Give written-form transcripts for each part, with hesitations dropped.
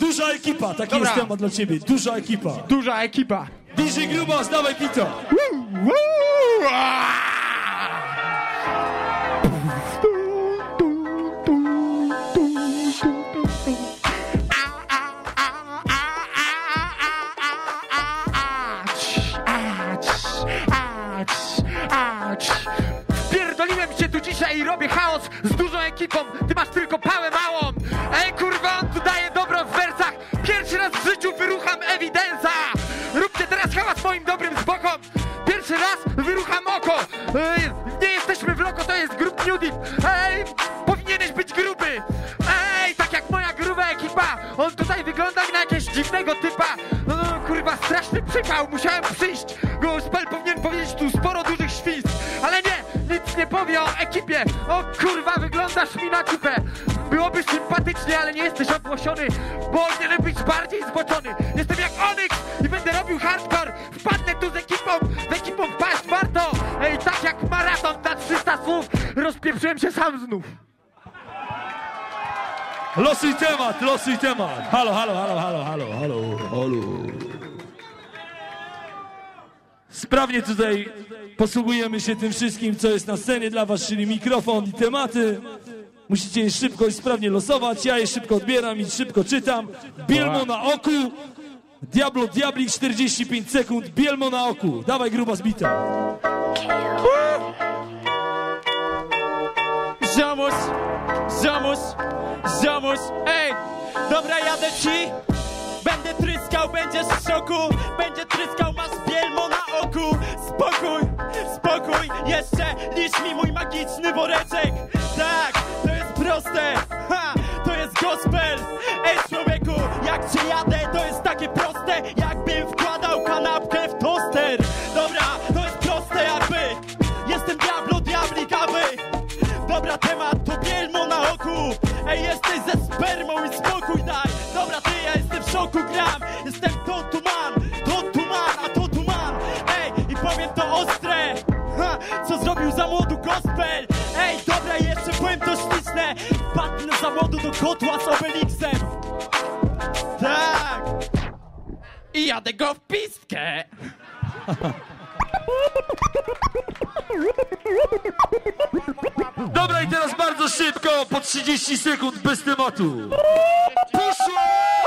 Duża ekipa, taki jest temat dla ciebie. Duża ekipa. Duża ekipa. DJ Grubas, dawaj pito. Wpierdoliłem się tu dzisiaj i robię chaos z dużą ekipą. Ty masz tylko pałę małą. Ej kurwa, on tu daje dobro w wersach. Pierwszy raz w życiu wyrucham ewidensa. Róbcie teraz hałas moim dobrym zbokom. Pierwszy raz wyrucham oko. Nie jesteśmy w loko, to jest grup New Deep. Ej, powinieneś być gruby. Ej, tak jak moja gruba ekipa. On tutaj wygląda na jakiegoś dziwnego typa. No kurwa, straszny przypał. Musiałem przyjść. Gospel powinien powiedzieć tu sporo dużych świństw. Ale nie, nic nie powie o ekipie. O kurwa, wyglądasz mi na cipę. Byłoby sympatycznie, ale nie jesteś ogłoszony. Powinienem być bardziej zboczony. Jestem jak Onyx i będę robił hardcore. Wpadnę tu z ekipą wpaść warto. Ej, tak jak maraton na 300 słów. Rozpieprzyłem się sam znów. Losuj temat, losuj temat. Halo, halo, halo, halo, halo, halo, halo. Sprawnie tutaj posługujemy się tym wszystkim, co jest na scenie dla was, czyli mikrofon i tematy. Musicie je szybko i sprawnie losować. Ja je szybko odbieram i szybko czytam. Bielmo na oku. Diablo Diablik 45 sekund. Bielmo na oku. Dawaj gruba zbita. Ziomuś, ziomuś, ziomuś, ej, dobra, jadę ci. Będę tryskał, będziesz w szoku. Będzie tryskał, masz bielmo na oku. Spokój, spokój, jeszcze licz mi mój magiczny woreczek. Tak, to jest proste, ha, to jest gospel. Ej człowieku, jak cię jadę, to jest takie proste, jakbym wkładał kanapkę w toster. Dobra, to jest proste jakby. Jestem Diablo Diablik, aby. Dobra, temat to bielmo na oku. Ej, jesteś ze spermą i spokój daj. Dobra, ty, ja jestem w szoku, gram. Jestem to tu man, a to tu man. Ej, i powiem to ostre, ha, co zrobił za młodu gospel. Ej, dobra, jeszcze powiem to śliczne. Wpadnę za młodu do kotła z Obelixem. Tak. I jadę go w pistkę. Dobra, i teraz bardzo szybko, po 30 sekund bez tematu. Poszło!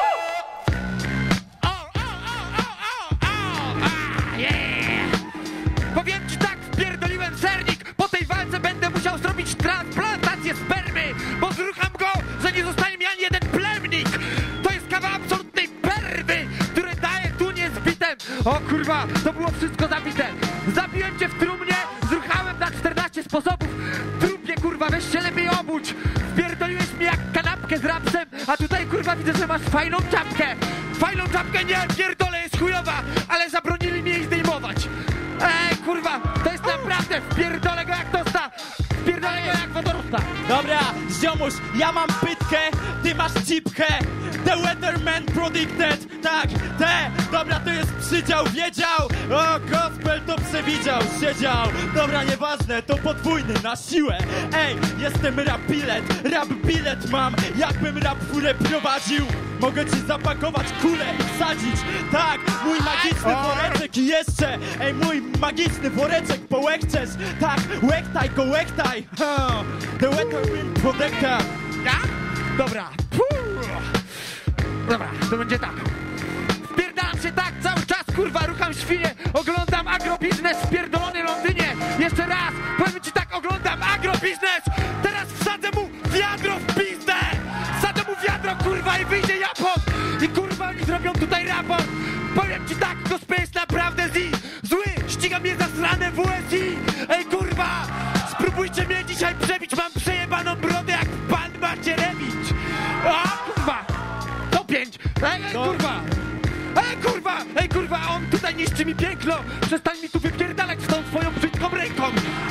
Powiem ci tak, wpierdoliłem sernik. Po tej walce będę musiał zrobić transplantację spermy, bo zrucham go, że nie zostanie mi ani jeden plemnik. To jest kawał absolutnej perwy, które daje tu niezbitem. O kurwa, to było wszystko zabite. Zabiłem cię w trumnie, zruchałem na 14 sposobów. Trupie kurwa, weź się lepiej obudź. Wpierdoliłeś mi jak kanapkę z rapsem, a tutaj kurwa widzę, że masz fajną czapkę. Fajną czapkę nie, pierdolę, jest chujowa, ale zabronili mi jej zdejmować. Ej kurwa, to jest naprawdę, wpierdolę go jak tosta. Wpierdolę go jak wodorosta. Dobra, ziomuś, ja mam pytkę, ty masz cipkę. The Weatherman Predicted, tak, dobra, to jest przydział, wiedział. O, gospel to przewidział, siedział. Dobra, nieważne, to podwójny, na siłę. Ej, jestem rap bilet mam, jakbym rap furę prowadził. Mogę ci zapakować kulę i wsadzić. Tak, mój magiczny woreczek i jeszcze. Ej, mój magiczny woreczek połechczesz. Tak, łechtaj go, łechtaj. The Weatherman Predicted. Ja? Dobra. Dobra, to będzie tak. Wpierdalam się tak cały czas, kurwa, rucham świnie. Oglądam agrobiznes w pierdolonej Londynie. Jeszcze raz, powiem ci tak, oglądam agrobiznes. Teraz wsadzę mu wiadro w pizdę. Wsadzę mu wiadro, kurwa, i wyjdzie Japon. I kurwa, oni zrobią tutaj raport. Powiem ci tak, gospel jest naprawdę zły. Ściga mnie zasrane WSI. Ej, kurwa, spróbujcie mnie dzisiaj przebić. Mam przejebaną brodę jak pan Macierewicz. O, kurwa. To 5. Ej, kurwa. Ej, kurwa, on tutaj niszczy mi piękno. Przestań mi tu wypierdalać z tą swoją brzydką ręką.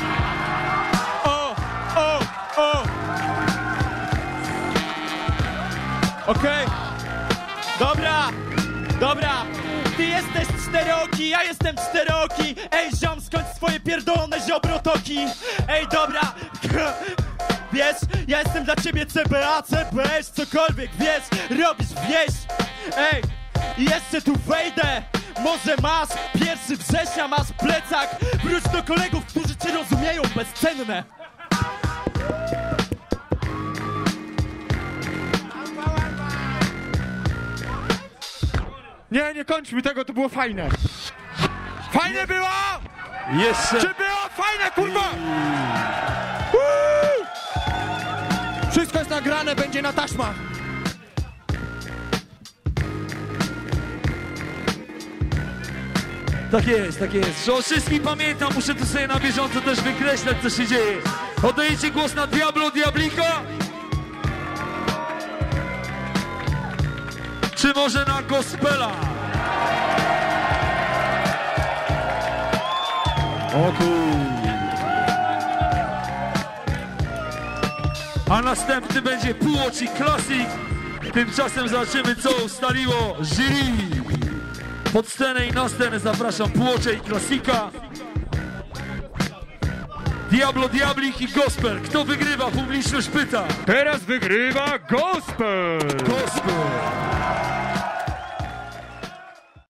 Okej. Dobra. Ty jesteś czterooki, ja jestem czterooki. Ej, ziom, skończ swoje pierdolone ziobrotoki. Ej, dobra. wiesz? Ja jestem dla ciebie CBA, CBS, cokolwiek wiesz, robisz wieś. Ej, i jeszcze tu wejdę. Może masz 1 września, masz plecak. Wróć do kolegów, którzy cię rozumieją, bezcenne. Nie kończmy tego, to było fajne. Fajne było! Jeszcze. Czy było fajne, kurwa? Wszystko jest nagrane, będzie na taśmach. Tak jest, tak jest. Że o wszystkim pamiętam, muszę tu sobie na bieżąco też wykreślać, co się dzieje. Oddajecie głos na Diablo Diablika? Czy może na Gospela? O A następny będzie Półoci Classic. Tymczasem zobaczymy, co ustaliło jury. Pod scenę i na scenę zapraszam Półocze i Klasika. Diablo Diablik i Gospel. Kto wygrywa? Publiczność pyta. Teraz wygrywa Gospel. Gospel.